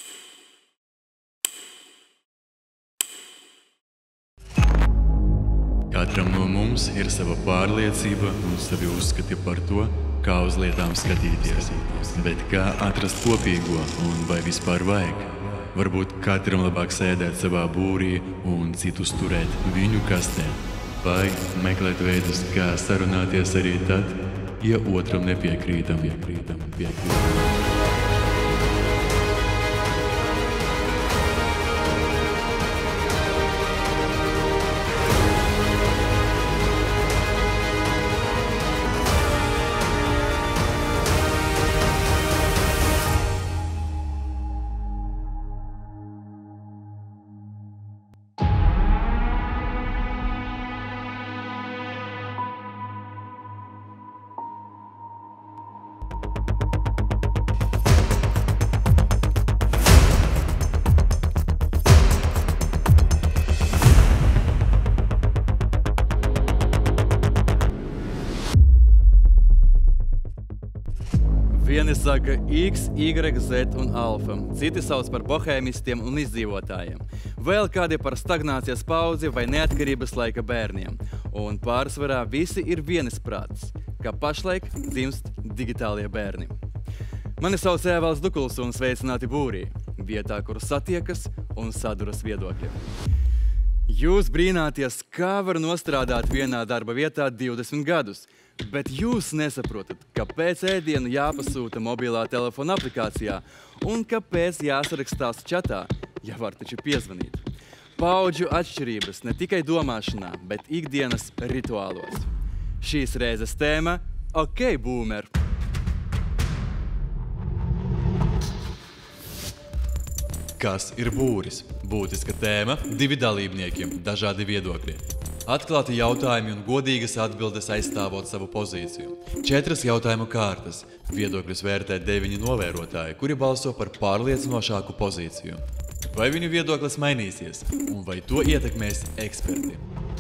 Katram no mums ir sava pārliecība un savi uzskati par to, kā uz lietām skatīties. Bet kā atrast kopīgo un vai vispār vajag? Varbūt katram labāk sēdēt savā būrī un citus turēt viņu kastē. Vai meklēt veidus, kā sarunāties arī tad, ja otram nepiekrītam. Vieni saka X, Y, Z un alfa, citi sauc par bohēmistiem un izdzīvotājiem. Vēl kādi par stagnācijas paudzi vai neatkarības laika bērniem. Un pārsvarā visi ir vienisprātis, ka pašlaik dzimst digitālie bērni. Mani sauc Ēvalds Dukuls un sveicināti būrī, vietā, kur satiekas un saduras viedokļi. Jūs brīnāties, kā var nostrādāt vienā darba vietā 20 gadus, bet jūs nesaprotat, kāpēc ēdienu jāpasūta mobilā telefona aplikācijā un kāpēc jāsarakstās čatā, ja var taču piezvanīt. Paudžu atšķirības ne tikai domāšanā, bet ikdienas rituālos. Šīs reizes tēma – OK, boomer! Kas ir būris? Būtiska tēma, divi dalībnieki, dažādi viedokļi. Atklāti jautājumi un godīgas atbildes aizstāvot savu pozīciju. 4 jautājumu kārtas. Viedokļus vērtē 9 novērotāji, kuri balso par pārliecinošāku pozīciju. Vai viņu viedoklis mainīsies? Un vai to ietekmēs eksperti?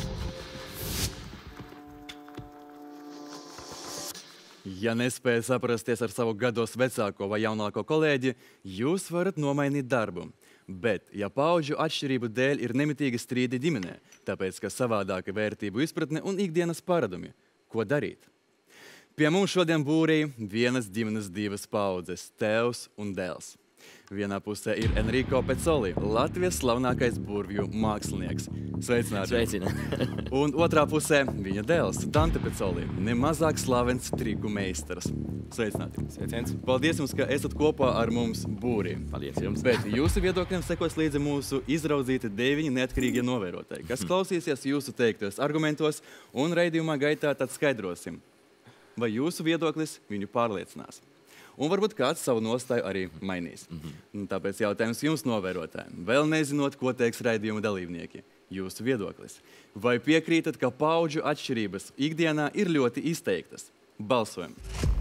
Ja nespēja saprasties ar savu gados vecāko vai jaunāko kolēģi, jūs varat nomainīt darbu. Bet, ja paudžu atšķirību dēļ ir nemitīgi strīdi ģimenē, tāpēc, ka savādāka vērtību izpratne un ikdienas paradumi, ko darīt? Pie mums šodien būrī vienas ģimenes divas paudzes – tēvs un dēls. Vienā pusē ir Enrico Pecoli, Latvijas slavenākais burvju mākslinieks. Sveicināti! Sveicina! Un otrā pusē viņa dēls, Dante Pecoli, nemazāk slavens triku meistars. Sveicināti! Sveiciens! Paldies jums, ka esat kopā ar mums būrī. Paldies jums! Bet jūsu viedokļiem sekos līdzi mūsu izraudzīti 9 neatkarīgie novērotāji, kas klausīsies jūsu teiktos argumentos un raidījumā gaitā tad skaidrosim, vai jūsu viedoklis viņu pārliecinās. Un varbūt kāds savu nostāju arī mainīs. Tāpēc jautājums jums, novērotājiem. Vēl nezinot, ko teiks raidījuma dalībnieki. Jūsu viedoklis. Vai piekrītat, ka paudžu atšķirības ikdienā ir ļoti izteiktas? Balsojam!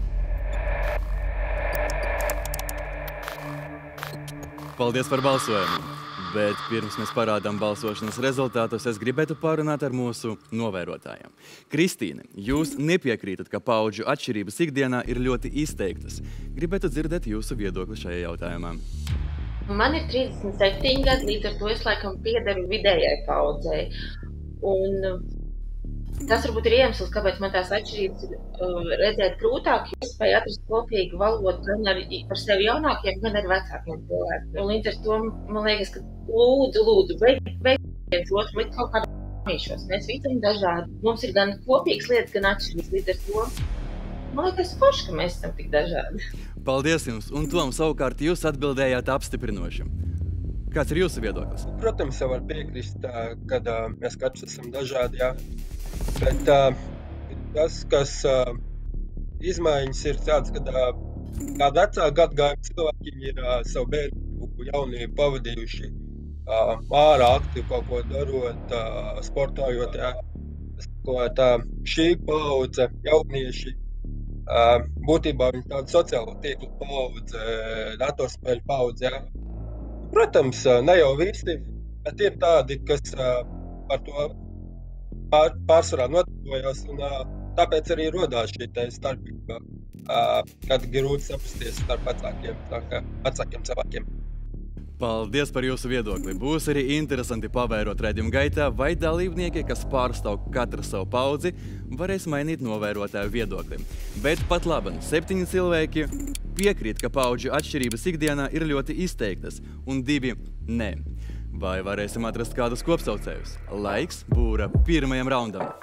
Paldies par balsojumu! Bet pirms mēs parādām balsošanas rezultātus, es gribētu pārunāt ar mūsu novērotājiem. Kristīne, jūs nepiekrītat, ka paudžu atšķirības ikdienā ir ļoti izteiktas. Gribētu dzirdēt jūsu viedokli šajā jautājumā. Man ir 37 gadi, līdz ar to es laikam piederu vidējai paudzei. Un tas varbūt ir iemesls, kāpēc man tās atšķirības ir redzēt grūtāk, jo es spēju atrast kopīgu valodu gan par sevi jaunākiem, gan ar vecākiem cilvēkiem. Un līdz ar to man liekas, ka lūdzu, beidz otru, bet kaut kādā mīšos. Mēs visi esam dažādi. Mums ir gan kopīgas lietas, gan atšķirības. Līdz ar to man liekas forši, ka mēs esam tik dažādi. Paldies jums! Un Tom, savukārt jūs atbildējāt apstiprinoši. Kāds ir jūsu viedoklis? Protams, jau var piekrist, kad mēs katrs esam dažādi, jā. Bet tas, kas izmaiņas ir tāds, kad kā vecāku gadagājumu cilvēki ir savu bērnību jaunību pavadījuši ārā aktīvi kaut ko darot, sportājot, jā. Šī paudze, jaunieši, būtībā viņi tāda sociālo tīklu paudze, datorspēļu paudze, jā. Protams, ne jau visi, bet ir tādi, kas par to pārsvarā nodarbojas, un tāpēc arī rodās šī starpība, kad grūti saprasties starp vecākiem cilvēkiem. Paldies par jūsu viedokli. Būs arī interesanti pavērot raidījuma gaitā, vai dalībnieki, kas pārstāv katru savu paudzi, varēs mainīt novērotāju viedokli. Bet pat labi, 7 cilvēki piekrīt, ka paudžu atšķirības ikdienā ir ļoti izteiktas, un 2 nē. Vai varēsim atrast kādus kopsaucējus? Laiks būra pirmajam raundam.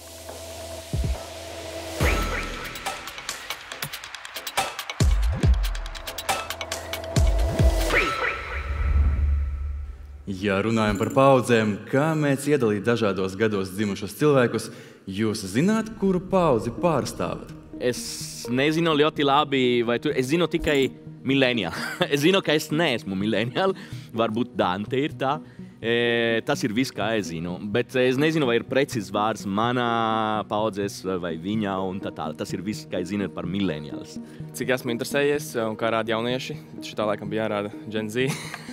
Ja runājam par paudzēm, kā mēs iedalīt dažādos gados dzimušos cilvēkus, jūs zināt, kuru paudzi pārstāvat? Es nezinu ļoti labi, es zinu tikai millennial. Es zinu, ka es neesmu millennial, varbūt Dante ir tā. Tas ir viss, kā es zinu, bet es nezinu, vai ir precīzs vārds manā paudzes vai viņa un tā tālāk. Tas ir viss, kā es zinu par millennials. Cik esmu interesējies un kā rāda jaunieši, šitā laikam bija jārāda Gen Z.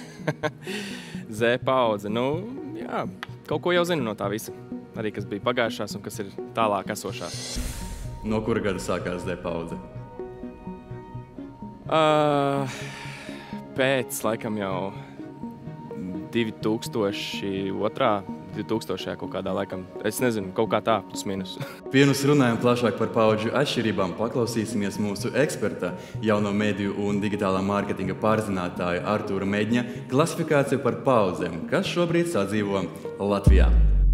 Z paudze, jā, kaut ko jau zinu no tā visa. Arī kas bija pagājušās un kas ir tālāk esošās. No kura gada sākās Z paudze? Pēc laikam jau 2000 kaut kādā laikam. Es nezinu, kaut kā tā, plus minus. Pirms runājam plašāk par paudžu atšķirībām, paklausīsimies mūsu eksperta, jauno mediju un digitālā mārketinga pārzinātāja Artūra Medņa klasifikāciju par paudzēm, kas šobrīd sadzīvo Latvijā.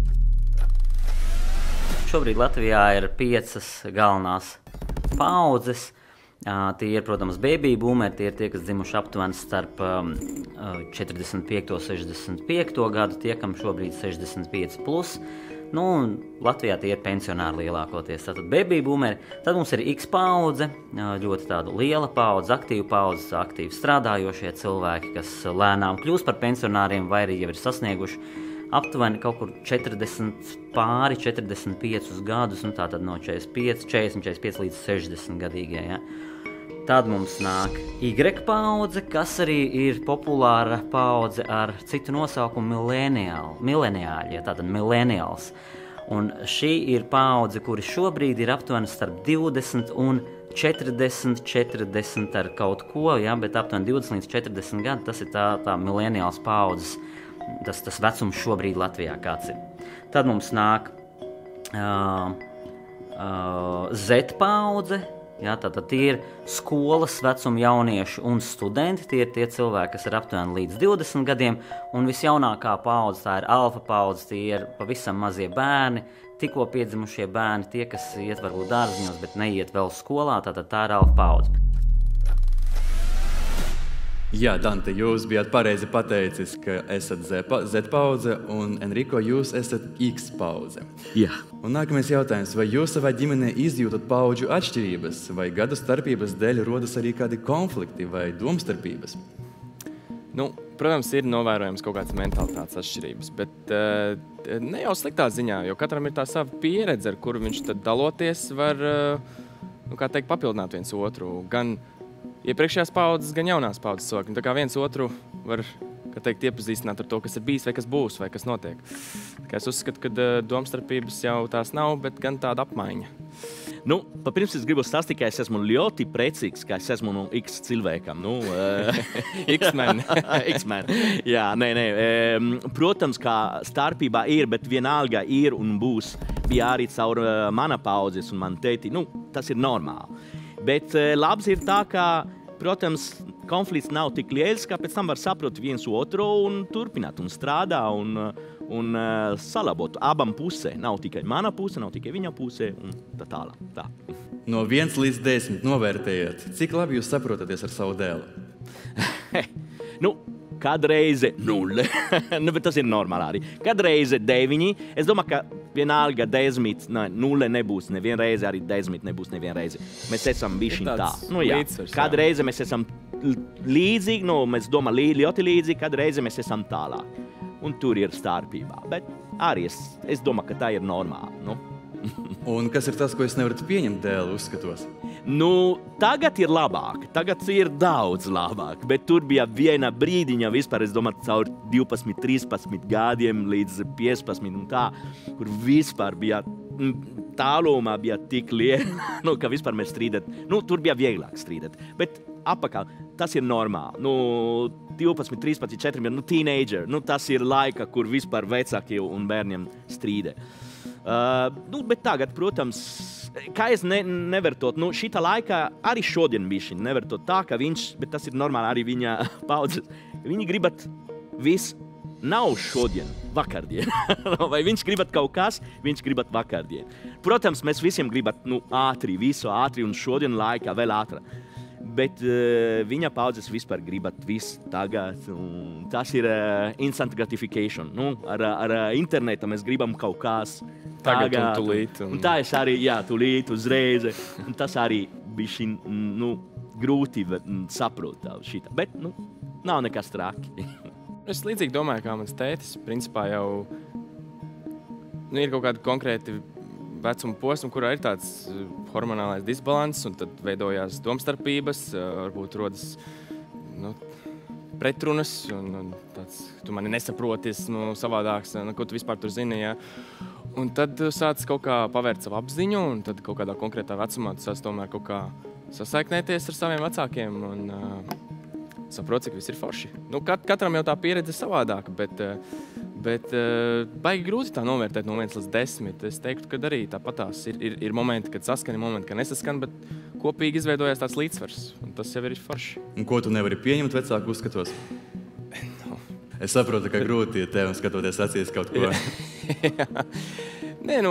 Šobrīd Latvijā ir 5 galvenās paudzes. Tie ir, protams, baby boomeri, tie ir tie, kas dzimuši aptuveni starp 45. un 65. gadu, tie, kam šobrīd 65 plus. Latvijā tie ir pensionāri lielākoties. Tātad baby boomeri, tad mums ir X paudze, ļoti tāda liela paudze, aktīvi strādājošie cilvēki, kas lēnām kļūst par pensionāriem vai arī jau ir sasnieguši aptuveni kaut kur 45 gadus, tātad no 40, 45 līdz 60 gadīgie. Ja? Tad mums nāk Y paudze, kas arī ir populāra paudze ar citu nosaukumu mileniāļi, ja? Tātad millennials. Un šī ir paudze, kuri šobrīd ir aptuveni starp 20 un 40 ar kaut ko, ja? Bet aptuveni 20 līdz 40 gadi, tas ir tā mileniāls paudzes. Tas vecums šobrīd Latvijā kāds ir. Tad mums nāk Z paudze, ja, tātad tie ir skolas vecuma jaunieši un studenti, tie ir tie cilvēki, kas ir aptuveni līdz 20 gadiem, un visjaunākā paudze, tā ir alfa paudze, tie ir pavisam mazie bērni, tikko piedzimušie bērni, tie, kas iet varbūt dārziņos, bet neiet vēl skolā, tātad tā ir alfa paudze. Jā, Dante, jūs bijāt pareizi pateicis, ka esat Z paudze, un Enrico, jūs esat X paudze. Jā. Un nākamais jautājums, vai jūs savā ģimenē izjūtat paudžu atšķirības, vai gadu starpības dēļ rodas arī kādi konflikti vai domstarpības? Protams, ir novērojams kaut kādas mentalitātes atšķirības, bet ne jau sliktā ziņā, jo katram ir tā sava pieredze, ar kuru viņš tad daloties var, papildināt viens otru, gan iepriekšējās paudzes, gan jaunās paudzes cilvēki. Tā kā viens otru var, iepazīstināt ar to, kas ir bijis, vai kas būs, vai kas notiek. Es uzskatu, ka domstarpības jau tās nav, bet gan tāda apmaiņa. Pirms es gribu stāstīt, ka es esmu ļoti priecīgs, ka es esmu no X cilvēkam. X-men. X-men. Jā, nē. Protams, kā starpībā ir, bet vienalga ir un būs. Bija arī caur mana paudzes un man tēti. Tas ir normāli. Bet labs ir tā, ka, protams, konflikts nav tik liels, ka pēc tam var saprast viens otru un turpināt un strādā un salabot abām pusē. Nav tikai mana puse, nav tikai viņa puse un tā tālāk. Tā. No 1 līdz 10 novērtējiet, cik labi jūs saprotaties ar savu dēlu? Kādreiz 0, bet tas ir normāli arī. Kādreiz 9, es domāju, ka vienalga 10, 0 nebūs nevienreiz, arī 10 nebūs nevienreiz. Mēs esam bišķiņ tā. Kādreiz mēs esam līdzīgi, mēs domājam ļoti līdzīgi, kādreiz mēs esam tālāk. Un tur ir starpībā, bet arī es domāju, ka tā ir normāli. Un kas ir tas, ko es nevaru pieņemt dēlu uzskatos? Tagad ir labāk, tagad ir daudz labāk, bet tur bija viena brīdiņa vispār, es domāju, caur 12, 13 gadiem līdz 15 un tā, kur vispār bija tālumā bija tik liela, ka vispār mēs strīdēt. Tur bija vieglāk strīdēt. Bet apakā tas ir normāli. 12, 13, 14, teenager. Tas ir laika, kur vispār vecāki un bērniem strīdē. Bet tagad, protams, kā es nevartot, šita laika arī šodien bišķi nevartot tā, ka viņš, bet tas ir normāli arī viņa paudzes, viņi gribat viss nav šodien, vakardien. Vai viņš gribat kaut kas, viņš gribat vakardien. Protams, mēs visiem gribat ātri, visu ātri un šodien laikā vēl ātrā. Bet viņa paudzes vispār gribat visu tagad. Tas ir instant gratification. Ar internetu mēs gribam kaut kas tagad un tulīt. Un tā es arī, tulīt, uzreiz. Tas arī bišķi, grūti saprot šitā. Bet, nav nekas traki. Es līdzīgi domāju, kā mans tētis. Principā jau ir kaut kādi konkrēti vecuma posmi, kurā ir tāds hormonālais disbalans, un tad veidojās domstarpības, varbūt rodas pretrunas, un tāds, tu mani nesaproties, savādāks, ko tu vispār tur zini, ja. Un tad sāc kaut kā pavērt savu apziņu, un tad kaut kādā konkrētā vecumā tu sāc tomēr kaut kā sasaiknēties ar saviem vecākiem, un saprot, cik viss ir forši. Katram jau tā pieredze savādāka, bet baigi grūti tā novērtēt no 1 līdz 10. Es teiktu, ka arī tāpatās ir momenti, kad saskan, momenti, kad nesaskan, bet kopīgi izveidojās tāds līdzsvars, un tas jau ir forši. Un ko tu nevari pieņemt vecāku uzskatos? Es saprotu, ka grūti ir tev skatoties acīs kaut ko. Nē,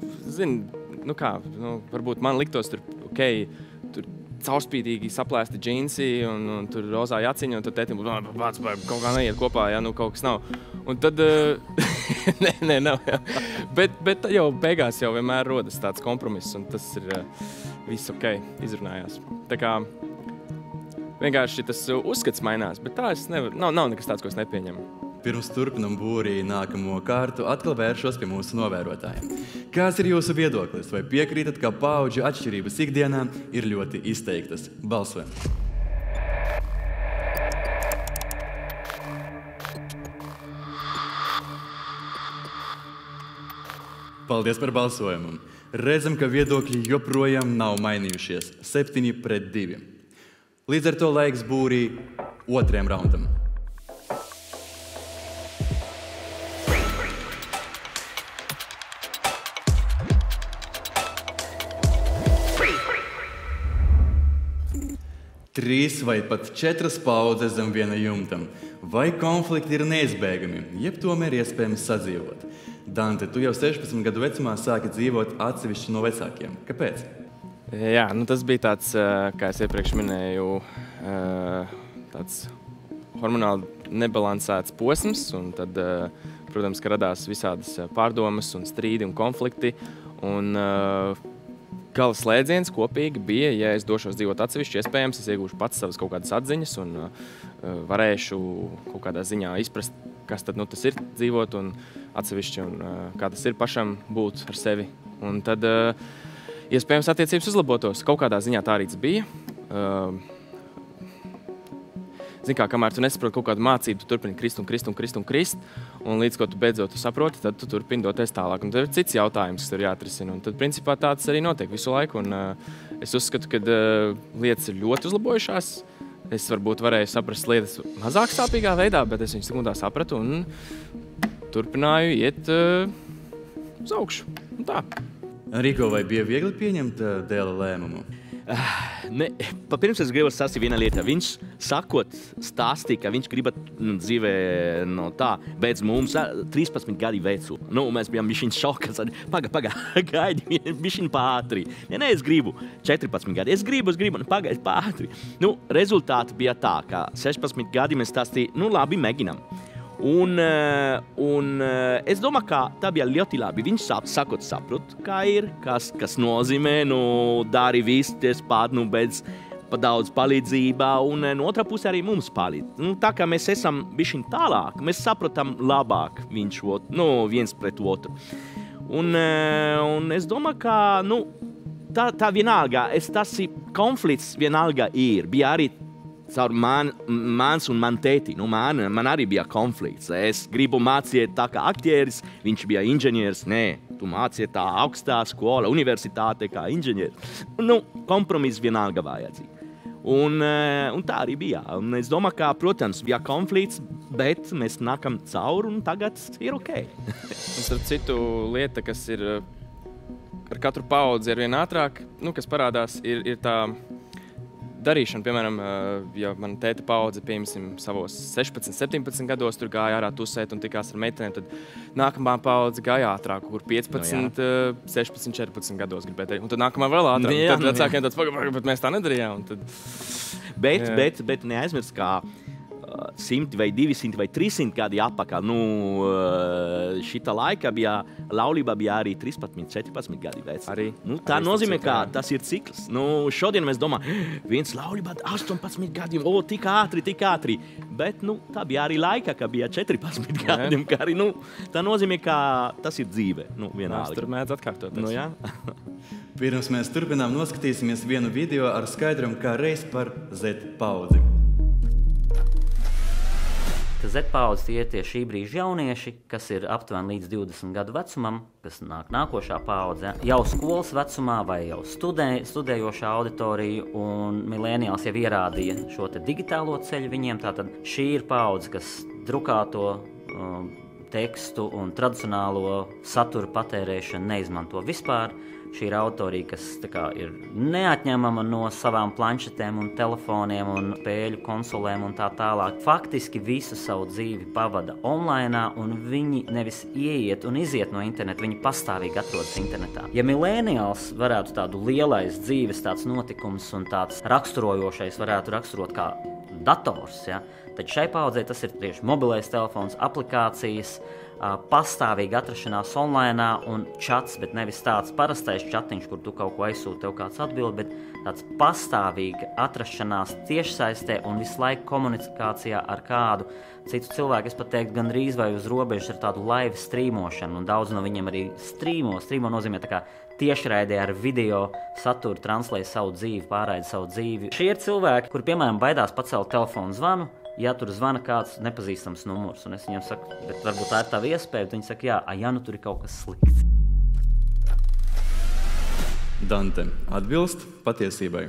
varbūt man liktos tur, tur caurspīdīgi saplēsti džinsi un tur rozā jaciņa, un tad tētim būtu kaut kā neiet kopā, kaut kas nav. Un tad, nē, nav, jā. Bet jau beigās jau vienmēr rodas tāds kompromiss, un tas ir viss ok, izrunājās. Tā kā vienkārši tas uzskats mainās, bet tā es nevaru, nav nekas tāds, ko es nepieņemu. Pirms turpinam būrī nākamo kārtu, atkal vēršos pie mūsu novērotājiem. Kāds ir jūsu viedoklis? Vai piekrītat, ka paudžu atšķirības ikdienā ir ļoti izteiktas? Balsojam! Paldies par balsojumu! Redzam, ka viedokļi joprojām nav mainījušies. 7-2. Līdz ar to laiks būrī otrajam raundam. Trīs vai pat 4 paudzes zem viena jumtam. Vai konflikti ir neizbēgami, jeb tomēr iespējams sadzīvot? Dante, tu jau 16 gadu vecumā sāki dzīvot atsevišķi no vecākiem. Kāpēc? Jā, tas bija tāds, kā es iepriekš minēju, tāds hormonāli nebalansēts posms, un tad, protams, ka radās visādas pārdomas un strīdi un konflikti, un gala slēdziens kopīgi bija, ja es došos dzīvot atsevišķi, iespējams, es iegūšu pats savas kaut kādas atziņas un varēšu kaut kādā ziņā izprast, kas tad tas ir dzīvot un atsevišķi un kā tas ir pašam būt ar sevi. Un tad, iespējams, attiecības uzlabotos. Kaut kādā ziņā tā arī tas bija. Zini kā, kamēr tu nesaproti kaut kādu mācību, tu turpini krist, un līdz ko tu beidzot tu saproti, tad tu turpini doties tālāk. Un tad ir cits jautājums, kas tur jāatrisina. Un tad, principā, tāds arī notiek visu laiku. Un es uzskatu, ka lietas ir ļoti uzlabojušās. Es varbūt varēju saprast lietas mazāk sāpīgā veidā, bet es viņu sekundā sapratu un turpināju iet uz augšu. Un tā. Rīko, vai bija viegli pieņemt dēla lēmumu? Pirms es gribu stāstīt viena lieta. Viņš stāstīja, ka viņš grib dzīvē tā, beidz mums 13 gadi vecu. Mēs bijām bišķiņ šokas. Gaidi, bišķiņ pātri. Nē, es gribu 14 gadi. Es gribu, pagaidi pātri. Rezultāti bija tā, ka 16 gadi mēs stāstīja, labi, mēģinām. Un es domāju, ka tā bija ļoti labi. Viņš saprot, kā ir, kas nozīmē, dari visu, beidz pa daudz palīdzībā, un no otrā pusē arī mums palīdz. Tā kā mēs esam bišķiņ tālāk, mēs saprotam labāk viens pret otru. Un es domāju, ka tā vienalga, tas konflikts vienalga ir. Bija arī caur mans un man tēti. Man arī bija konflikts. Es gribu mācīt tā kā aktieris, viņš bija inženieris. Nē, tu mācies tā augstā skola, universitāte kā inženieris. Nu, kompromiss vienalga vajadzīgi. Un tā arī bija. Un es domāju, ka, protams, bija konflikts, bet mēs nākam cauri un tagad ir ok. Un starp citu lieta, kas ir ar katru paudzi ar vien ātrāk, nu, kas parādās, ir tā darīšana. Piemēram, ja man tēta paudze, piemēram, savos 16, 17 gados tur gāja ārā tusēt un tikās ar meitenēm, tad nākamā paudze gāja ātrāk, kur 15, 16, 14 gados gribēja darīt. Un tad nākamā vēl ātrāk. Tad vecākiem tāds pagaidām, bet mēs tā nedarījām. Tad... Bet neaizmirst, kā 100 vai 200 vai 300 gadi atpakaļ. Nu, šita laika laulība bija arī 13, 14 gadi vec. Nu, tā nozīmē, ka tas ir cikls. Nu, šodien mēs domājam, viens laulība 18 gadiem, tik ātri. Bet nu, tā bija arī laika, ka bija 14 gadiem. Arī, nu, tā nozīmē, ka tas ir dzīve. Nu, vienalga. Tur mēdz atkārtoties. Nu, jā. Pirms mēs turpinām, noskatīsimies vienu video ar skaidrumu, kā reiz par Z paudzi. Z-paudze tie ir tie šī brīža jaunieši, kas ir aptuveni līdz 20 gadu vecumam, kas nāk nākošā paudze, jau skolas vecumā vai jau studējošā auditorija, un millennials jau ierādīja šo te digitālo ceļu viņiem. Tātad šī ir paudze, kas drukāto tekstu un tradicionālo satura patērēšanu neizmanto vispār. Šī ir autorija, kas ir neatņemama no savām planšetēm un telefoniem un spēļu konsolēm un tā tālāk. Faktiski visu savu dzīvi pavada online, un viņi nevis ieiet un iziet no interneta, viņi pastāvīgi atrodas internetā. Ja millennials varētu tādu lielais dzīves tāds notikums un tāds raksturojošais varētu raksturot kā dators, ja, tad šai paudzei tas ir tieši mobilais telefons, aplikācijas, pastāvīga atrašanās online un čats, bet nevis tāds parastais čatiņš, kur tu kaut ko aizsūti, tev kāds atbild, bet tāds pastāvīga atrašanās tiešsaistē un visu laiku komunikācijā ar kādu citu cilvēku. Es pat teiktu, gan drīz vai uz robežas ar tādu live strīmošanu, un daudz no viņiem arī strīmo. Strīmo nozīmē tā kā tiešraidē ar video saturu translē savu dzīvi, pārraida savu dzīvi. Šie ir cilvēki, kuri, piemēram, baidās pacelt telefonu zvanu, ja tur zvana kāds nepazīstams numurs, un es viņiem saku, bet varbūt tā ir tava iespēja, bet viņi saka, jā, nu tur ir kaut kas slikts. Dante, atbilst patiesībai?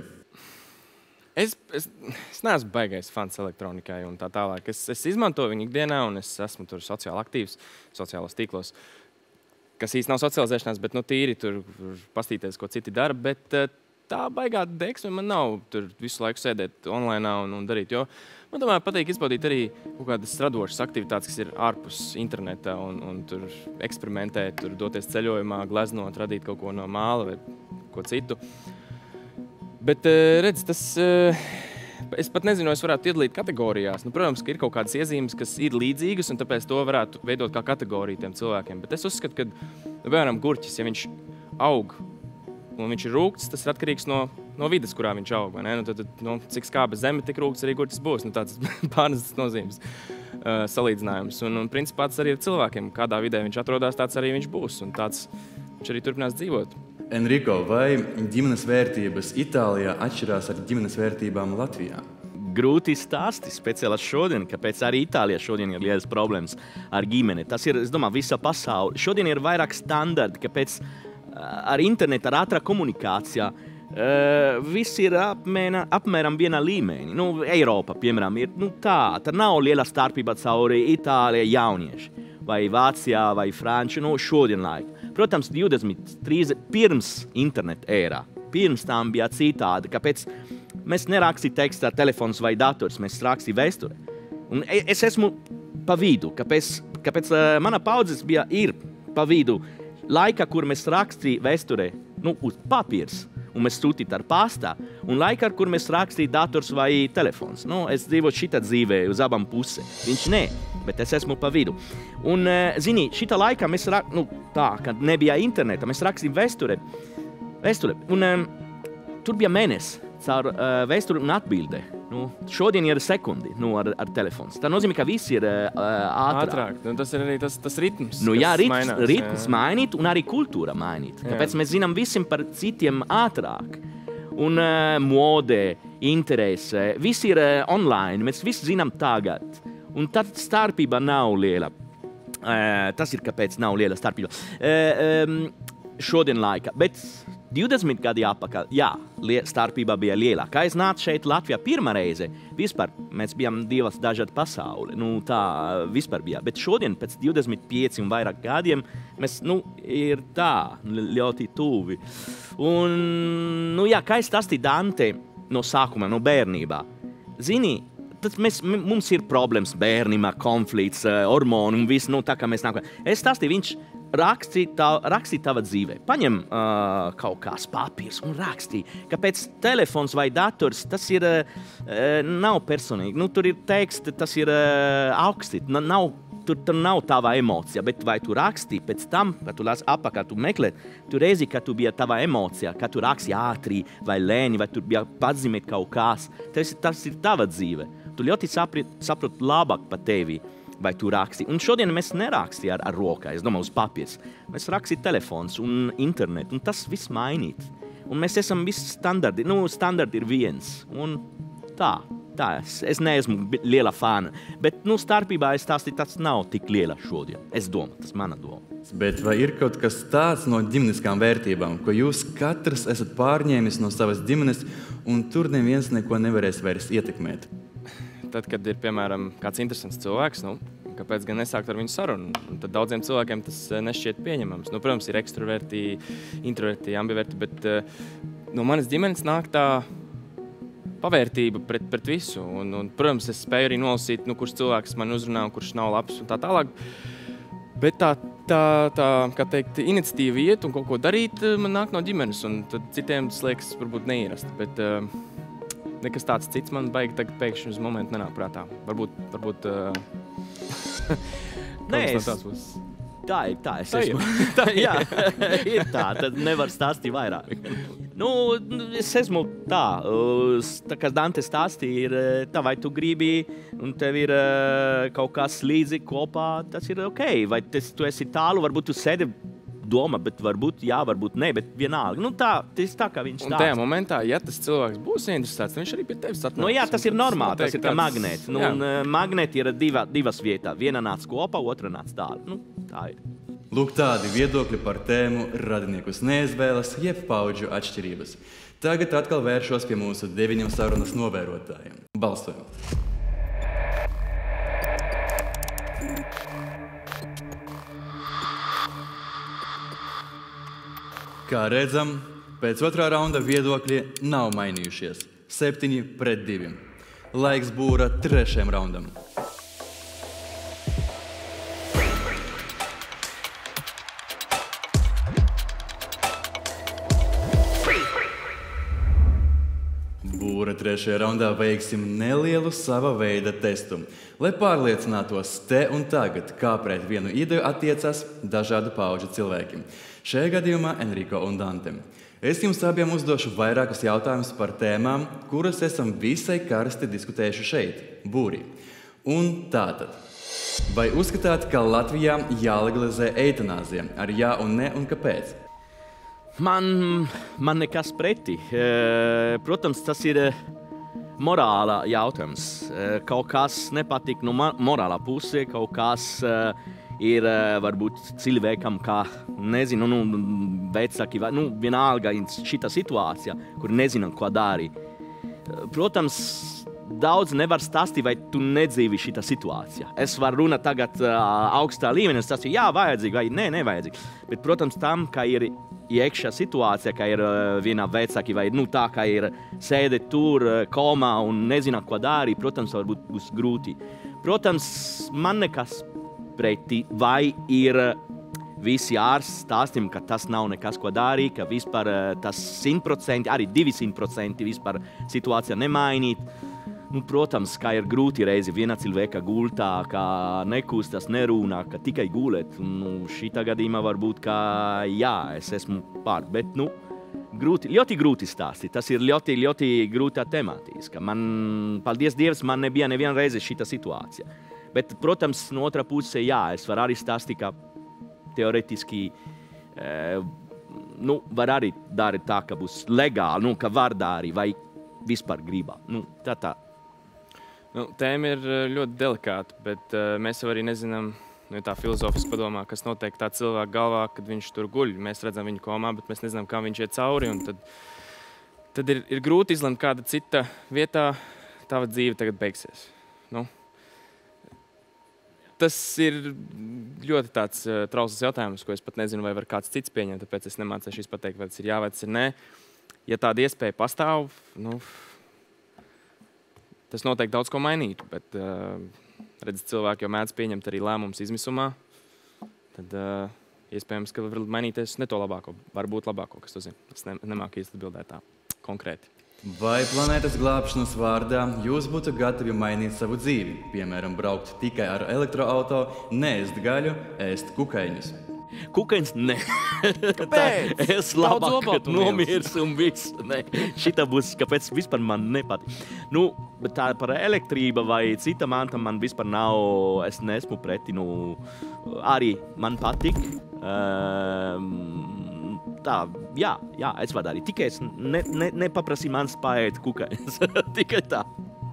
Es neesmu baigais fans elektronikai un tā tālāk. Es izmantoju viņu ikdienā, un es esmu tur sociāli aktīvs, sociālos tīklos, kas īsti nav socializēšanās, bet nu tīri tur pastīties, ko citi dara, bet tā baigā deksme man nav tur visu laiku sēdēt online un darīt, jo man tomēr patīk izbaudīt arī kaut kādas radošas aktivitātes, kas ir ārpus interneta un tur eksperimentēt, tur doties ceļojumā, gleznot, radīt kaut ko no māla vai ko citu. Bet, redz, es pat nezinu, es varētu iedalīt kategorijās. Nu, protams, ka ir kaut kādas iezīmes, kas ir līdzīgas, un tāpēc to varētu veidot kā kategoriju tiem cilvēkiem. Bet es uzskatu, ka, piemēram, gurķis, ja viņš aug, un viņš ir rūgts, tas ir atkarīgs no vides, kurā viņš aug. Vai ne? Tad, cik skāba zeme, tik rūgts arī gurķis būs. Tāds pārnestas nozīmes salīdzinājums. Un principā tas arī ir cilvēkiem. Kādā vidē viņš atrodas, tāds arī viņš būs. Un tāds viņš arī turpinās dzīvot. Enrico, vai ģimenes vērtības Itālijā atšķirās ar ģimenes vērtībām Latvijā? Grūti stāsti, speciāli šodien, kāpēc arī Itālijā šodien ir lielas problēmas ar ģimeni. Tas ir, es domāju, visa pasaule. Šodien ir vairāk standarti, kāpēc ar internetu, ar ātrā komunikācijā, viss ir apmēram vienā līmenī. Nu, Eiropa, piemēram, ir tā nav liela starpība cauri Itālijai jaunieši, vai Vācijā, vai Franču, šodien laika. Protams, 20, 30 pirms interneta ērā, pirms tam bija citādi, kāpēc mēs nerakstīja tekstu ar telefons vai dators, mēs rakstīja vēsture. Un es esmu pa vidu, kāpēc mana paudzes ir pa vidu. Laika, kur mēs rakstīja vēsturē, uz papīrs, un mēs sūtītu ar pastā, un laika, kur mēs rakstīja dators vai telefons. Es dzīvoju šitā dzīvē uz abām pusēm. Viņš ne, bet es esmu pa vidu. Un, zini, šitā laikā mēs kad nebija interneta, mēs rakstījām vēsture. Un tur bija mēnesis caur vēsture un atbilde. Šodien ir sekundi ar telefons. Tā nozīmē, ka viss ir ātrāk. Tas ir arī tas ritms, ritms mainīt un arī kultūra mainīt. Kāpēc mēs zinām visiem par citiem ātrāk. Un mode, interese, viss ir online. Mēs visi zinām tagad. Un tad starpība nav liela. Tas ir, kāpēc nav liela starpība. Šodien laika, bet 20 gadi atpakaļ, jā, starpība bija liela. Kā es nācu šeit Latvijā pirmā reize, vispār mēs bijām divas dažādi pasauli. Tā vispār bija. Bet šodien, pēc 25 un vairāk gadiem, mēs, ir tā ļoti tuvi. Un, jā, kā es stāstīju Dante no sākuma, no bērnībā. Zini, tad mums ir problēmas bērnībā, konflikts, hormoni un viss, tā kā mēs nākam. Es stāstīju, viņš rakstī tava dzīvē. Paņem kaut kāds papīrs un rakstī, kāpēc telefons vai dators, tas ir, nav personīgi. Tur ir teksts, tas ir augsti, tur nav tava emocija, bet vai tu rakstī pēc tam, kad tu lasi apakā, tu meklē, tu reizi, kad tu bija tava emocija, kad tu raksti ātri vai lēni, vai tu bija pazīmēt kaut kas, tas ir tava dzīve. Tu ļoti saprot labāk par tevi. Vai tu raksti. Un šodien mēs neraksti ar rokā, es domāju, uz papīrs. Mēs raksti telefons un internetu, un tas viss mainīt. Un mēs esam visi standarti. Standarti ir viens. Un tā. Es neesmu liela fana. Bet, starpībā es stāstīju, tas nav tik liela šodien. Es domāju, tas mana doma. Bet vai ir kaut kas tāds no ģimeniskām vērtībām, ko jūs katrs esat pārņēmis no savas ģimenes, un tur neviens neko nevarēs vairs ietekmēt? Tad, kad ir, piemēram, kāds interesants cilvēks, kāpēc gan nesākt ar viņu sarunu? Tad daudziem cilvēkiem tas nešķiet pieņemams. Protams, ir ekstraverti, introverti, ambiverti, bet no manas ģimenes nāk tā pavērtība pret visu. Un, protams, es spēju arī nolasīt, kurš cilvēks man uzrunā un kurš nav labs un tā tālāk. Bet tā kā teikt, iniciatīva iet un kaut ko darīt, man nāk no ģimenes, un tad citiem tas liekas varbūt neierasti. Bet, nekas tāds cits man baigi tagad pēkšņi uz momentu nenāk prātā. Varbūt Nē, tā ir tā. Jā, ir tā. Tad nevar stāstīt vairāk. Es esmu tā kā Dante stāstīja, ir tā, vai tu gribi, un tev ir kaut kas līdzi kopā, tas ir ok. Vai tu esi tālu, varbūt tu sēdi doma, bet varbūt jā, varbūt ne, bet vienalga. Tas tā, kā viņš stāsta. Un tajā momentā, ja tas cilvēks būs interesēts, viņš arī pie tevis atnāks. Jā, tas ir normāli, tas ir kā magnēts. Magnēti ir divas vietās. Viena nāc kopā, otra nāc tālu. Tā ir. Lūk, tādi viedokļi par tēmu radiniekus neizvēles, jeb paudžu atšķirības. Tagad atkal vēršos pie mūsu 9 sarunas novērotājiem. Balsojam! Kā redzam, pēc otrā raunda viedokļi nav mainījušies. 7-2. Laiks būra trešajam raundam. Būra trešajā raundā veiksim nelielu sava veida testu, lai pārliecinātos te un tagad, kā pret vienu ideju attiecas dažādu paudžu cilvēki. Šajā gadījumā Enrico un Dante. Es jums abiem uzdošu vairākus jautājumus par tēmām, kuras esam visai karsti diskutējuši šeit, būrī. Un tātad, vai uzskatāt, ka Latvijā jālegalizē eitanāzija ar jā un ne, un kāpēc? Man nekas pretī. Protams, tas ir morāla jautājums. Kaut kas nepatīk no morālā pusē, kaut kas ir varbūt cilvēkam, kā, nezinu, vecāki, vienalga šita situācija, kur nezinām, ko darīt. Protams, daudz nevar stāstīt, vai tu nedzīvi šita situācija. Es varu runāt tagad augstā līmenī, es stāstīju, jā, vajadzīgi, vai nē, nevajadzīgi. Bet, protams, tam, ka ir iekšā situācija, ka ir viena vecāki, vai tā, ka ir sēde tur, komā un nezina, ko darīt, protams, varbūt būs grūti. Protams, man nekas pretī, vai ir visi ārsti stāstīm, ka tas nav nekas, ko darīt, ka vispār tas 100%, arī 200% vispār situācija nemainīt. Protams, kā ir grūti reizi viena cilvēka gultā, ka nekustas, nerunā, ka tikai gulēt. Šitā gadījumā varbūt, ka jā, es esmu pār, bet ļoti grūti stāstīt. Tas ir ļoti, ļoti grūta tematiska. Paldies Dievs, man nebija neviena reize šita situācija. Bet, protams, no otra puse, jā, es varu arī stāstīt, ka teoretiski var arī darīt tā, ka būs legāli, ka var darīt, vai vispār gribā. Tā. Tēma ir ļoti delikāta, bet mēs jau arī nezinām, Nu, ja tā filozofiski padomā, kas notiek tā cilvēka galvā, kad viņš tur guļ. Mēs redzam viņu komā, bet mēs nezinām, kā viņš iet cauri. Un tad ir grūti izlemt, kāda cita vietā tava dzīve tagad beigsies. Nu, tas ir ļoti tāds trausls jautājums, ko es pat nezinu, vai var kāds cits pieņemt, tāpēc es nemācēšu pateikt, vai tas ir jā, vai tas ir nē. Ja tāda iespēja pastāv, nu, tas noteikti daudz ko mainītu, bet redz, cilvēki jau mēdz pieņemt arī lēmumus izmisumā, tad iespējams, ka var mainīties ne to labāko, varbūt labāko, kas to zina. Es nemāku īsti atbildēt tā konkrēti. Vai planētas glābšanas vārdā jūs būtu gatavi mainīt savu dzīvi? Piemēram, braukt tikai ar elektroauto, neēst gaļu, ēst kukaiņus. Kukaiņas? Nē. Kāpēc? Es labāk nomirsu un viss. Nē, šitā būs, kāpēc vispār man nepatīk. Nu, bet tā par elektrību vai cita manta man vispār nav, es neesmu preti, nu, arī man patīk. Tā, jā, es varu darīt. Tikai es nepaprasīju man spēt kukaiņas. Tikai tā.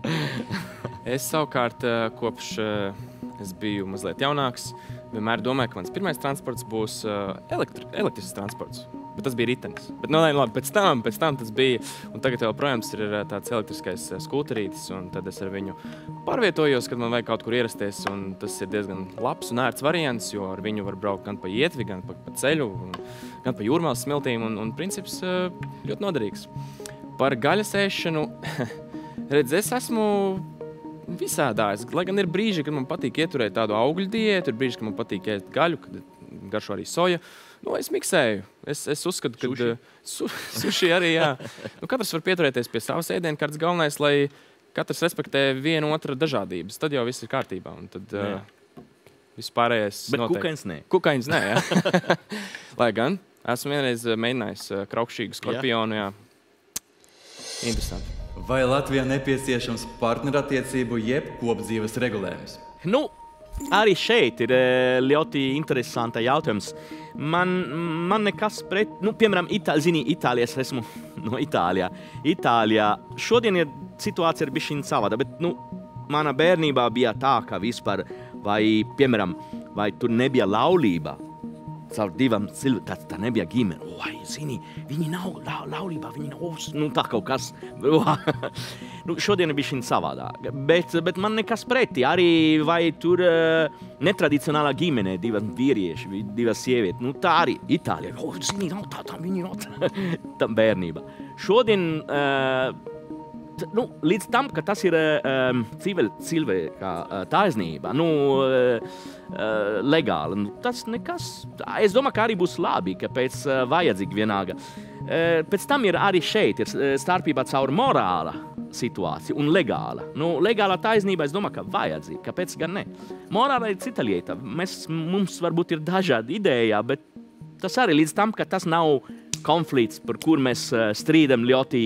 Es savukārt, kopš es biju mazliet jaunāks, vienmēr domāju, ka mans pirmais transports būs elektrisks transports. Bet tas bija ritenis. Bet, nu, labi, pēc tam tas bija. Un tagad vēl projams ir tāds elektriskais skūterītis, un tad es ar viņu pārvietojos, kad man vajag kaut kur ierasties. Un tas ir diezgan labs un ērts variants, jo ar viņu var braukt gan pa ietvi, gan pa ceļu, gan pa jūrmālas smiltīm. Un princips ļoti noderīgs. Par gaļas ēšanu, redz, es esmu visādājis. Lai gan ir brīži, kad man patīk ieturēt tādu augļu diētu, ir brīži, kad man patīk ēst gaļu, kad garšo arī soja. Nu, es miksēju. Es uzskatu, ka suši arī, jā. Nu, katrs var pieturēties pie savas ēdienkartes, galvenais, lai katrs respektē vienu otru dažādības. Tad jau viss ir kārtībā. Un tad viss pārējais Bet noteikti. kukaiņas nē. Kukaiņas nē, jā. Lai gan esmu vienreiz mēģinājis kraukšķīgu skorpionu, jā. Interesanti. Vai Latvijā nepieciešams partnerattiecību jeb kopdzīves regulējums? Nu, arī šeit ir ļoti interesanta jautājums. Man nekas pret, nu, piemēram, Itālijā, es esmu no Itālijā. Itālijā šodien ir situācija ir bišķiņ savāda, bet, nu, mana bērnībā bija tā, ka vispār, vai, piemēram, vai tur nebija laulība, caur divām cilvēkiem, tā nebija ģimene. Vai, zini, viņi nav laulībā, viņi nav, nu, tā kaut kas. Nu, šodien ir bišķiņ savādāk, bet man nekas pretī. Arī vai tur netradicionālā ģimene, divas vīrieši, divas sievietes, nu, tā arī Itālijā. Zini, nav tā, viņi nav tā bērnība. Šodien, nu, līdz tam, ka tas ir cilvēka taisnība, nu, legāli, nu, tas nekas. Es domāju, ka arī būs labi, kāpēc vajadzīgi vienāga. Pēc tam ir arī šeit ir starpība caur morāla situāciju un legāla. Nu, legāla taisnība, es domāju, ka vajadzīga. Kāpēc gan ne? Morāla ir cita lieta. Mums varbūt ir dažādi ideja, bet tas arī līdz tam, ka tas nav konflikts, par kur mēs strīdam ļoti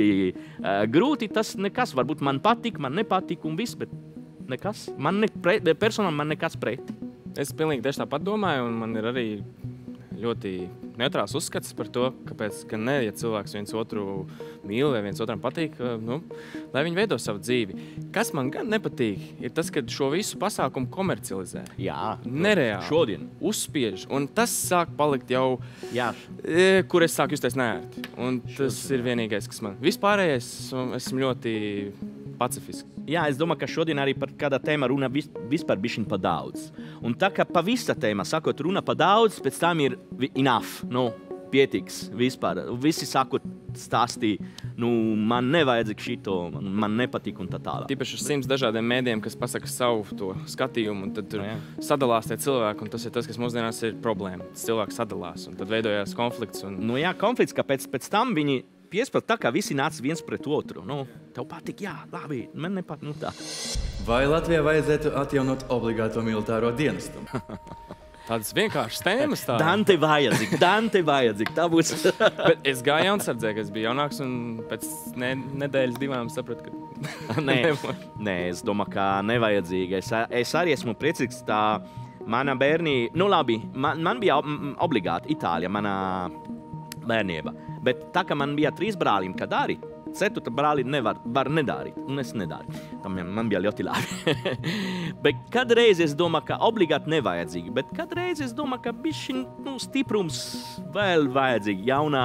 grūti, tas nekas. Varbūt man patīk, man nepatīk un viss, bet nekas. Personām man nekas pretī. Es pilnīgi tieši tāpat domāju, un man ir arī ļoti neutrāls uzskats par to, kāpēc gan ne, ja cilvēks viens otru mīl vai viens otram patīk, nu, lai viņi veido savu dzīvi. Kas man gan nepatīk, ir tas, ka šo visu pasākumu komercializē. Jā. Nereāli. Šodien. Uzspiež. Un tas sāk palikt jau, Jā. Kur es sāku justies neērti. Un tas ir vienīgais, kas man vispārējais, esmu ļoti pacifiski. Jā, es domāju, ka šodien arī par kādā tēmā runa vispār bišķiņ pa daudz. Un tā kā pa visa tēma sakot runa pa daudz, pēc tam ir enough, nu, pietiks vispār. Visi sakot stāstī, nu, man nevajadzīg šito, man nepatīk un tā tālāk. Tīpaši ar 100 dažādiem mēdiem, kas pasaka savu to skatījumu, un tad tur sadalās tie cilvēki, un tas ir tas, kas mūsdienās ir problēma. Cilvēki sadalās, un tad veidojās konflikts. Un... Nu jā, konflikts, ka pēc tam viņi piespēl tā, kā visi nāc viens pret otru. Nu, tev patīk, jā, labi, man nepatīk, nu tā. Vai Latvijai vajadzētu atjaunot obligāto militāro dienestu? Tādas vienkāršas tēmas tā. Dante vajadzīg, tā būs. Bet es gāju jaunsardzē, kad es biju jaunāks, un pēc nedēļas divām sapratu, ka... Nē, es domāju, ka nevajadzīgi. Es arī esmu priecīgs tā mana bērni... Nu labi, man bija obligāti Itālija, mana bērnība. Bet tā, ka man bija 3 brāļi, kad arī ceturta brāli var nedarīt, un es nedaru. Tam man bija ļoti labi. Bet kadreiz es domāju, ka obligāti nevajadzīgi, bet kadreiz es domāju, ka bišķiņ, stiprums vēl vajadzīgi, jaunā,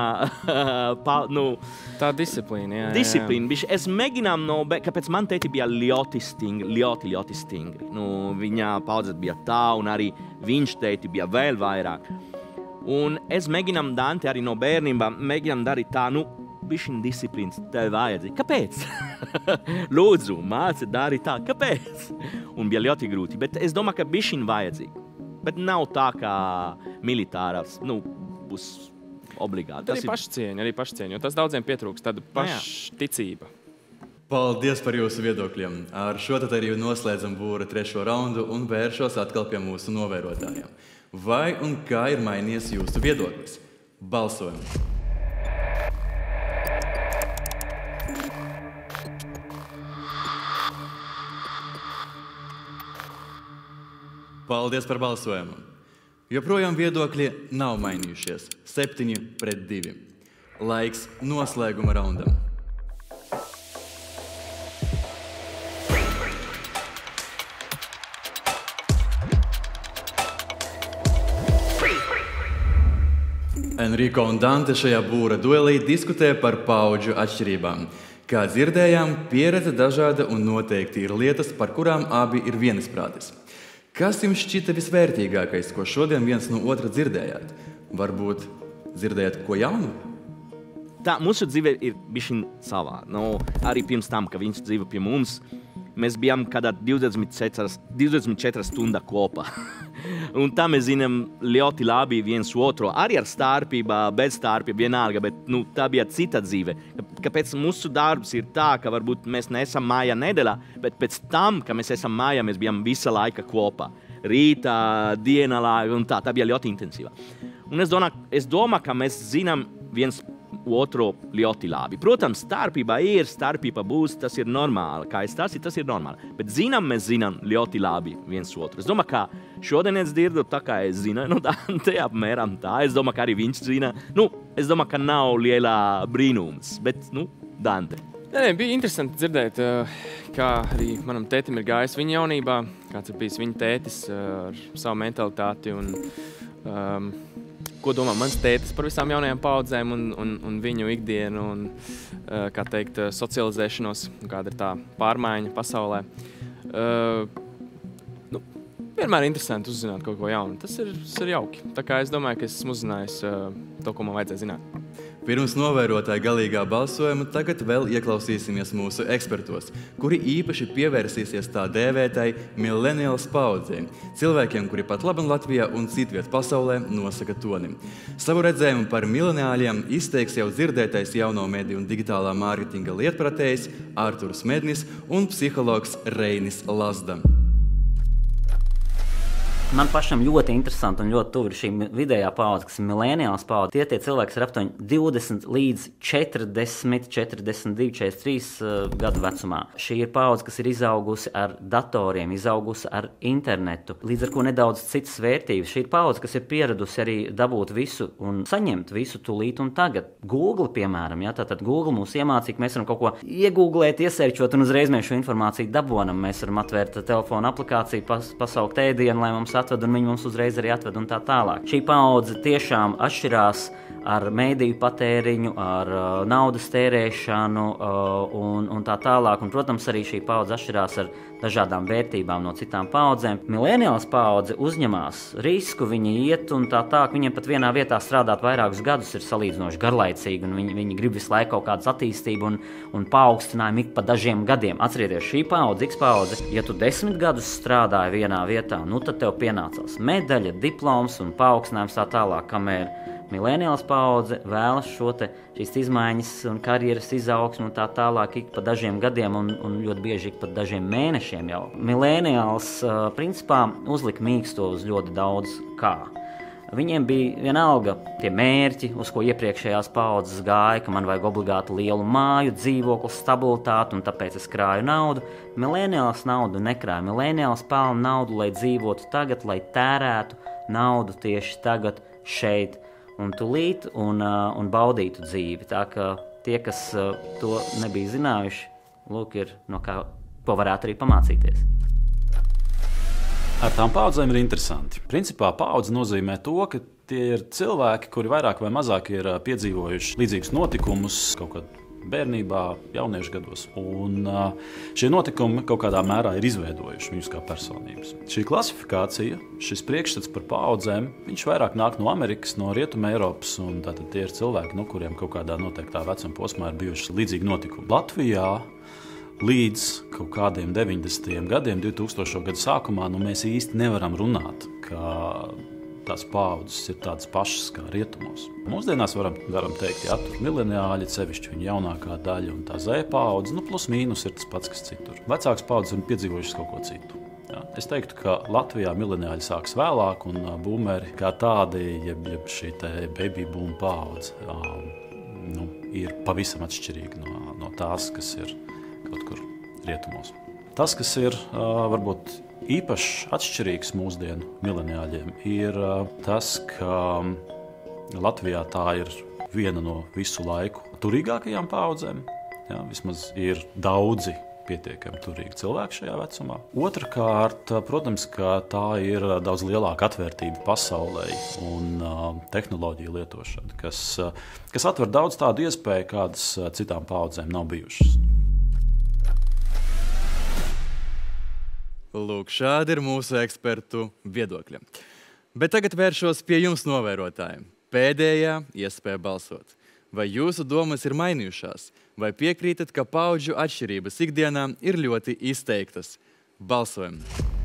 tā disciplīna, jā. Disciplīna, bišķi. Es mēģinām, kāpēc man tēti bija ļoti stingri. Viņa paudzes bija tā, un arī viņš tēti bija vēl vairāk. Un es mēģinām Dante arī no bērnībā, mēģinām darīt tā, bišķiņ disciplīnas tev vajadzīgi. Kāpēc? Lūdzu, māci darīt tā. Kāpēc? Un bija ļoti grūti, bet es domāju, ka bišķiņ vajadzīgi. Bet nav tā, kā militārās, būs obligāti. Arī pašcieņa, jo tas daudziem pietrūks, tāda pašticība. Paldies par jūsu viedokļiem. Ar šo tad arī noslēdzam būra 3. raundu un vēršos atkal pie mūsu novērotājiem. Vai un kā ir mainījies jūsu viedoklis? Balsojam! Paldies par balsojumu! Joprojām viedokļi nav mainījušies. 7-2. Laiks noslēguma raundam. Enrico un Dante šajā būra duelī diskutē par paudžu atšķirībām. Kā dzirdējām, pieredze dažāda un noteikti ir lietas, par kurām abi ir vienisprātis. Kas jums šķita visvērtīgākais, ko šodien viens no otra dzirdējāt? Varbūt dzirdējāt ko jaunu? Tā, mūsu dzīve ir bišķiņ savā. Arī pirms tam, ka viņš dzīvo pie mums, mēs bijām kādā 24 stundā kopā. Un tā mēs zinām ļoti labi viens otru, arī ar starpībā, bez starpība, vienalga, bet tā bija cita dzīve. Kāpēc mūsu darbs ir tā, ka varbūt mēs neesam mājā nedēļā, bet pēc tam, ka mēs esam mājā, mēs bijām visa laika kopā. Rītā, dienā laika, un tā bija ļoti intensīva. Un es domāju, ka mēs zinām viens otru ļoti labi. Protams, starpība būs, tas ir normāli. Kā es stāstīju, tas ir normāli. Bet mēs zinām ļoti labi viens otru. Es domāju, ka šodien es dzirdu tā, kā es zinu, Dante apmēram tā. Es domāju, ka arī viņš zina. Es domāju, ka nav liela brīnums, bet, Dante. Bija interesanti dzirdēt, kā arī manam tētim ir gājis viņa jaunībā, kāds ir bijis viņa tētis ar savu mentalitāti un ko domā mans tētis par visām jaunajām paudzēm un viņu ikdienu un, kā teikt, socializēšanos, kāda ir tā pārmaiņa pasaulē. Vienmēr interesanti uzzināt kaut ko jaunu. Tas ir jauki. Tā kā es domāju, ka esmu uzzinājis to, ko man vajadzēja zināt. Pirms novērotāja galīgā balsojuma tagad vēl ieklausīsimies mūsu ekspertos, kuri īpaši pievērsīsies tā dēvētai millennials paudzei, cilvēkiem, kuri pat labi Latvijā un citviet pasaulē nosaka toni. Savu redzējumu par mileniāļiem izteiks jau dzirdētais jauno mediju un digitālā mārketinga lietpratējs Arturs Mednis un psihologs Reinis Lazda. Man pašam ļoti interesanti un ļoti tuvi ir šī vidējā paudze, kas ir millennials paudze. Tie cilvēki ir aptuveni 20 līdz 40, 42, 43 gadu vecumā. Šī ir paudze, kas ir izaugusi ar datoriem, izaugusi ar internetu, līdz ar ko nedaudz citas vērtības. Šī ir paudze, kas ir pieradusi arī dabūt visu un saņemt visu tūlīt un tagad. Google, piemēram, tātad Google mūs iemācīja, ka mēs varam kaut ko iegooglēt, iesērčot un uzreiz mēs šo informāciju dabonam. Mēs varam atvērt telefonu aplikāciju, pasaukt ēdienu, lai mums atved, un viņi mums uzreiz arī atved un tā tālāk. Šī paudze tiešām atšķirās ar mēdīju patēriņu, ar naudas tērēšanu un tā tālāk. Un, protams, arī šī paudze atšķirās ar dažādām vērtībām no citām paudzēm. Millennials paudze uzņemās risku, viņi iet un tā tālāk. Viņiem pat vienā vietā strādāt vairākus gadus ir salīdzinoši garlaicīgi, un viņi grib visu laiku kaut kādas attīstību un paaugstinājumu ik pa dažiem gadiem. Atcerieties, šī paudze, X paudze, ja tu 10 gadus strādāji vienā vietā, tad tev pienācās medaļa, diploms un paaugstinājums tā tālāk, kamēr millennials paudze vēlas šīs izmaiņas un karjeras izaugsmu un tā tālāk ik pa dažiem gadiem un ļoti bieži ik pa dažiem mēnešiem jau. Millennials principā uzlika mīksto uz ļoti daudz kā. Viņiem bija vienalga tie mērķi, uz ko iepriekšējās paudzes gāja, ka man vajag obligāti lielu māju, dzīvokli, stabilitāti, un tāpēc es krāju naudu. Millennials naudu nekrāja. Millennials pelna naudu, lai dzīvotu tagad, lai tērētu naudu tieši tagad, šeit un tūlīt un baudītu dzīvi. Tā ka tie, kas to nebija zinājuši, lūk, ir no kā, ko varētu arī pamācīties. Ar tām paudzēm ir interesanti. Principā paudze nozīmē to, ka tie ir cilvēki, kuri vairāk vai mazāk ir piedzīvojuši līdzīgus notikumus kaut kad bērnībā, jauniešu gados. Un šie notikumi kaut kādā mērā ir izveidojuši viņus kā personības. Šī klasifikācija, šis priekšstats par paudzēm, viņš vairāk nāk no Amerikas, no Rietuma Eiropas, un tātad tie ir cilvēki, no kuriem kaut kādā noteiktā vecuma posmā ir bijuši līdzīgi notikumi. Latvijā līdz kaut kādiem 90. gadiem, 2000. gadu sākumā, mēs īsti nevaram runāt, ka tās paudzes ir tādas pašas kā rietumos. Mūsdienās varam teikt, jā, tur mileniāļi, sevišķi viņa jaunākā daļa un tā Z paudze, plus mīnus ir tas pats, kas citur. Vecāks paudzes ir piedzīvojušas kaut ko citu. Jā. Es teiktu, ka Latvijā mileniāļi sāks vēlāk un boomeri kā tādi, jeb šī te baby boom paudze, ir pavisam atšķirīga no tās, kas ir kaut kur rietumos. Tas, kas ir varbūt īpaši atšķirīgs mūsdienu mileniāļiem, ir tas, ka Latvijā tā ir viena no visu laiku turīgākajām paudzēm. Jā, vismaz ir daudzi pietiekami turīgi cilvēki šajā vecumā. Otrakārt, protams, ka tā ir daudz lielāka atvērtība pasaulē un tehnoloģiju lietošana, kas atver daudz tādu iespēju, kādas citām paudzēm nav bijušas. Lūk, šādi ir mūsu ekspertu viedokļi. Bet tagad vēršos pie jums, novērotājiem. Pēdējā iespēja balsot. Vai jūsu domas ir mainījušās? Vai piekrītat, ka paudžu atšķirības ikdienā ir ļoti izteiktas? Balsojam!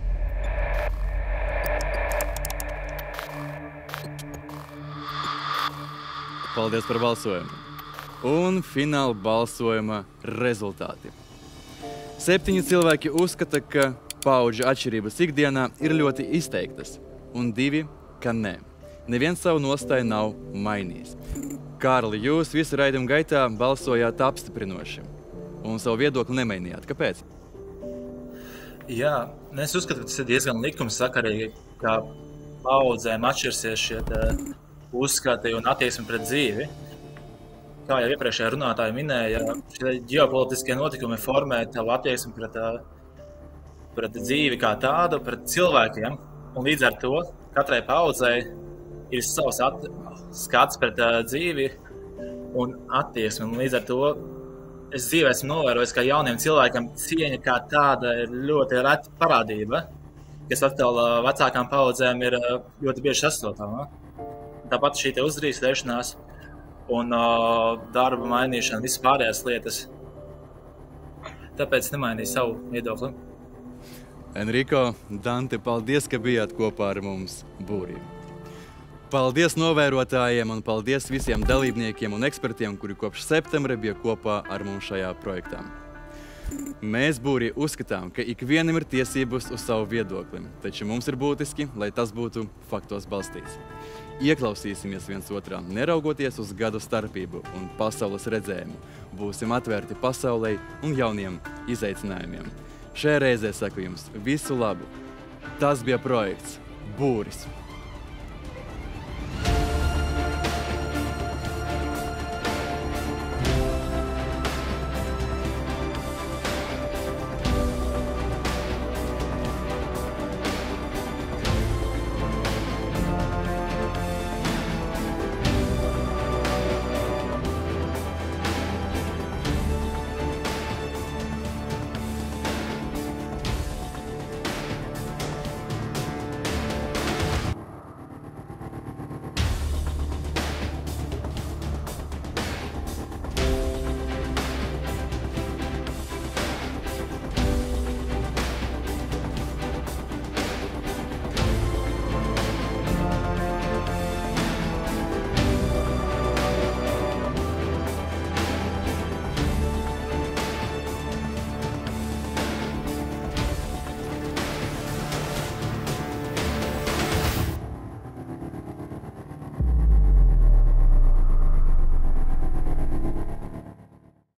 Paldies par balsojumu! Un fināla balsojuma rezultāti. 7 cilvēki uzskata, ka paudžu atšķirības ikdienā ir ļoti izteiktas, un 2, ka nē. Neviens savu nostāju nav mainījis. Kārli, jūs visu raidījumu gaitā balsojāt apstiprinoši, un savu viedokli nemainījāt. Kāpēc? Jā, es uzskatu, ka tas ir diezgan likumsakarīgi, ka paudzēm atšķirsies šie uzskati un attieksmi pret dzīvi. Kā jau iepriekšējā runātāja minēja, šie ģeopolitiskie notikumi formē tavu attieksmi pret dzīvi kā tādu, pret cilvēkiem. Un līdz ar to katrai paudzei ir savs skats pret dzīvi un attieksmi. Un līdz ar to es dzīvē esmu novērojis, ka jauniem cilvēkiem cieņa kā tāda ir ļoti reta parādība, kas atkal vecākām paudzēm ir ļoti bieži sastopama. Tāpat šī uzdrīkstēšanās un darba mainīšana, visas pārējās lietas. Tāpēc nemainīju savu viedokli. Enrico, Dante, paldies, ka bijāt kopā ar mums būrī. Paldies novērotājiem un paldies visiem dalībniekiem un ekspertiem, kuri kopš septembra bija kopā ar mums šajā projektā. Mēs būrī uzskatām, ka ikvienam ir tiesības uz savu viedokli, taču mums ir būtiski, lai tas būtu faktos balstīts. Ieklausīsimies viens otrā, neraugoties uz gadu starpību un pasaules redzējumu. Būsim atvērti pasaulei un jauniem izaicinājumiem. Šajā reizē saku jums visu labu. Tas bija projekts Būris.